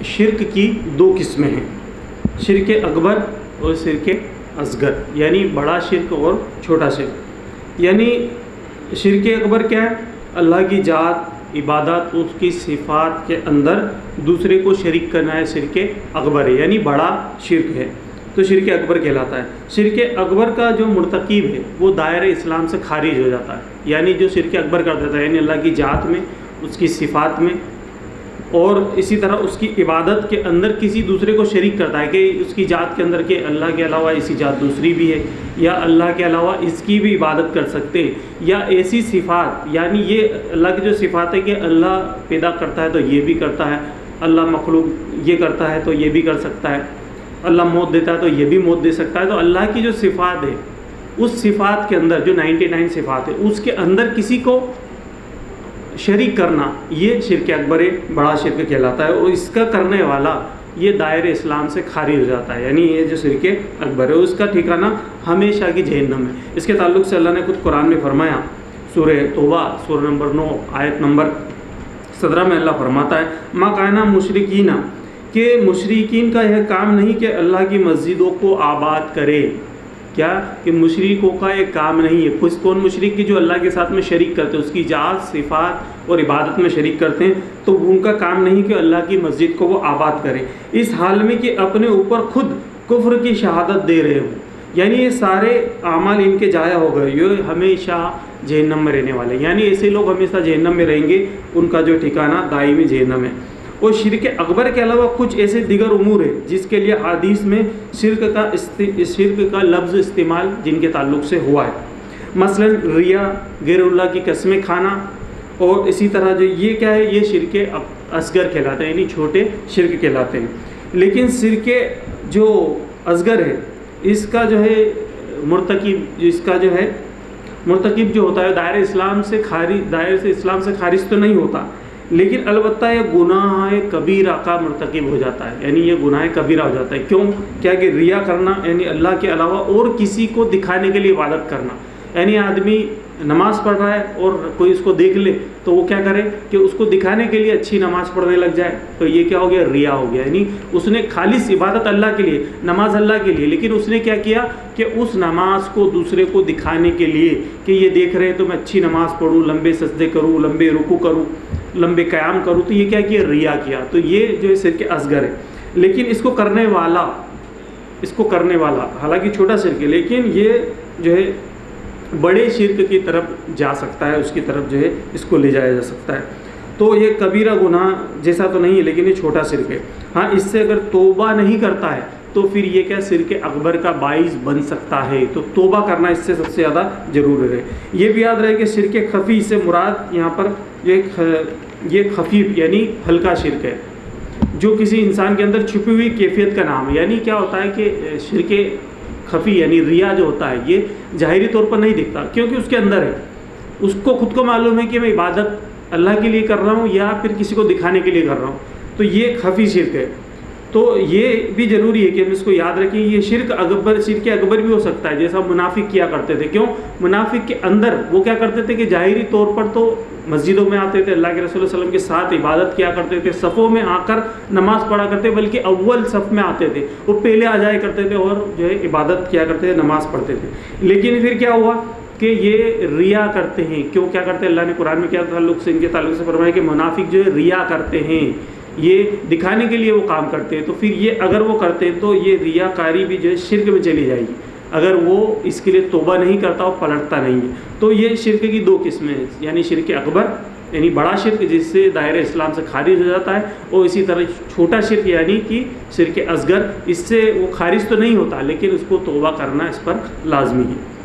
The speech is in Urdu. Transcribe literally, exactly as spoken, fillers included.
شرک کی دو قسمیں ہیں، شرک اکبر اور شرک اصغر، یعنی بڑا شرک اور چھوٹا شرک۔ یعنی شرک اکبر کیا ہے؟ اللہ کی ذات، عبادت، اس کی صفات کے اندر دوسرے کو شریک کرنا ہے، شرک اکبر ہے، یعنی بڑا شرک ہے، تو شرک اکبر کہلاتا ہے۔ شرک اکبر کا جو مرتکب ہے وہ دائرہ اسلام سے خارج ہو جاتا ہے، یعنی جو شرک اکبر کر دیتا ہے، یعنی اللہ کی ذات میں، اس کی صفات میں، اور اسی طرح اس کی عبادت کے اندر کسی دوسرے کو شریک کرتا ہے کہ اس کی ذات کے اندر کہ اللہ کے علاوہ ایسی ذات دوسری بھی ہے، یا اللہ کے علاوہ اس کی بھی عبادت کر سکتے ہیں، یا ایسی صفات، یعنی یہ اللہ کی جو صفات ہے کہ اللہ پیدا کرتا ہے تو یہ بھی کرتا ہے، اللہ مخلوق یہ کرتا ہے تو یہ بھی کر سکتا ہے، اللہ موت دیتا ہے تو یہ بھی موت دے سکتا ہے، تو اللہ کی جو صفات ہے اس صفات کے اندر جو نائنٹی نائن صفات ہے اس کے اندر کسی کو شریک کرنا، یہ شرک اکبر بڑا شرک کہلاتا ہے، اور اس کا کرنے والا یہ دائرہ اسلام سے خارج ہو جاتا ہے، یعنی یہ جو شرک اکبر ہے اس کا ٹھکانہ ہمیشہ کی جہنم ہے۔ اس کے تعلق سے اللہ نے خود قرآن میں فرمایا، سورہ توبہ سورہ نمبر نو آیت نمبر سترہ میں اللہ فرماتا ہے، ما کان مشرکین، کہ مشرکین کا یہ کام نہیں کہ اللہ کی مسجدوں کو آباد کرے، کیا کہ مشرکوں کا ایک کام نہیں ہے، کچھ کون مشرک کی جو اللہ کے ساتھ میں شریک کرتے ہیں، اس کی ذات، صفات اور عبادت میں شریک کرتے ہیں، تو ان کا کام نہیں کہ اللہ کی مسجد کو وہ آباد کرے، اس حال میں کہ اپنے اوپر خود کفر کی شہادت دے رہے ہوں، یعنی یہ سارے اعمال ان کے ضائع ہو گئے، یہ ہمیشہ جہنم میں رہنے والے، یعنی ایسے لوگ ہمیشہ جہنم میں رہیں گے، ان کا جو ٹھکانہ دائمی جہنم ہے۔ اور شرک اکبر کے علاوہ کچھ ایسے دیگر امور ہیں جس کے لیے حدیث میں شرک کا شرک کا لفظ استعمال جن کے تعلق سے ہوا ہے، مثلا ریا، غیر اللہ کی قسمیں کھانا، اور اسی طرح جو یہ کیا ہے، یہ شرک اصغر کہلاتے ہیں، یعنی چھوٹے شرک کہلاتے ہیں۔ لیکن شرک جو اصغر ہے اس کا جو ہے مرتکب اس کا جو ہے مرتکب جو ہوتا ہے دائرہ اسلام سے خارج دائرہ سے اسلام سے خارج تو نہیں ہوتا، لیکن البتہ یہ گناہ کبیرہ کا مرتکب ہو جاتا ہے، یعنی یہ گناہ کبیرہ ہو جاتا ہے۔ کیوں؟ کیا کہ ریا کرنا، یعنی اللہ کے علاوہ اور کسی کو دکھانے کے لیے عبادت کرنا، یعنی آدمی نماز پڑھ رہا ہے اور کوئی اس کو دیکھ لے تو وہ کیا کرے کہ اس کو دکھانے کے لیے اچھی نماز پڑھنے لگ جائے، تو یہ کیا ہو گیا؟ ریا ہو گیا، یعنی اس نے خالص عبادت اللہ کے لیے، نماز اللہ کے لیے، لیکن اس نے کیا کیا کہ اس نماز کو دوسرے کو دکھانے کے لیے کہ یہ دیکھ رہے ہیں تو میں اچھی نماز پڑھوں، لمبے سجدے کروں، لمبے رکوع کروں، لمبے قیام کروں، تو یہ کیا کیا؟ ریا کیا، تو یہ جو ہے شرک اصغر ہے۔ لیکن اس کو کرنے والا اس کو کرنے والا حالانکہ چھوٹا شرک ہے، لیکن یہ جو ہے بڑے شرک کی طرف جا سکتا ہے، اس کی طرف جو ہے اس کو لے جایا جا سکتا ہے، تو یہ کبیرہ گناہ جیسا تو نہیں ہے، لیکن یہ چھوٹا شرک ہے۔ ہاں، اس سے اگر توبہ نہیں کرتا ہے تو پھر یہ کیا شرک اکبر کا باعث بن سکتا ہے، تو توبہ کرنا اس سے سب سے زیادہ ضروری ہے۔ یہ بھی یاد رہے کہ شرک خفی سے مراد یہاں پر یہ یہ خفیف یعنی ہلکا شرک ہے، جو کسی انسان کے اندر چھپی ہوئی کیفیت کا نام ہے، یعنی کیا ہوتا ہے کہ شرک خفی یعنی ریا جو ہوتا ہے یہ ظاہری طور پر نہیں دکھتا، کیونکہ اس کے اندر ہے، اس کو خود کو معلوم ہے کہ میں عبادت اللہ کے لیے کر رہا ہوں یا پھر کسی کو دکھانے کے لیے کر رہا ہوں، تو یہ خفی شرک ہے۔ تو یہ بھی ضروری ہے کہ ہم اس کو یاد رکھیں، یہ شرک اکبر شرک اکبر بھی ہو سکتا ہے، جیسا منافق کیا کرتے تھے۔ کیوں؟ منافق کے اندر وہ کیا کرتے تھے کہ ظاہری طور پر تو مسجدوں میں آتے تھے، اللہ کے رسول صلی اللہ علیہ وسلم کے ساتھ عبادت کیا کرتے تھے، صفوں میں آ کر نماز پڑھا کرتے، بلکہ اول صف میں آتے تھے، وہ پہلے آ جایا کرتے تھے اور جو ہے عبادت کیا کرتے تھے، نماز پڑھتے تھے۔ لیکن پھر کیا ہوا کہ یہ ریا کرتے ہیں۔ کیوں کیا کرتے ہیں؟ اللہ نے قرآن میں کیا تعلق سے ان کے تعلق سے فرمایا کہ منافق جو ہے ریا کرتے ہیں، یہ دکھانے کے لیے وہ کام کرتے ہیں، تو پھر یہ اگر وہ کرتے ہیں تو یہ ریا کاری بھی جو ہے شرک میں چلی جائے گی، اگر وہ اس کے لیے توبہ نہیں کرتا اور پلٹتا نہیں ہے۔ تو یہ شرک کی دو قسمیں ہیں، یعنی شرک اکبر یعنی بڑا شرک جس سے دائرہ اسلام سے خارج ہو جاتا ہے، اور اسی طرح چھوٹا شرک یعنی کہ شرک اصغر، اس سے وہ خارج تو نہیں ہوتا لیکن اس کو توبہ کرنا اس پر لازمی ہے۔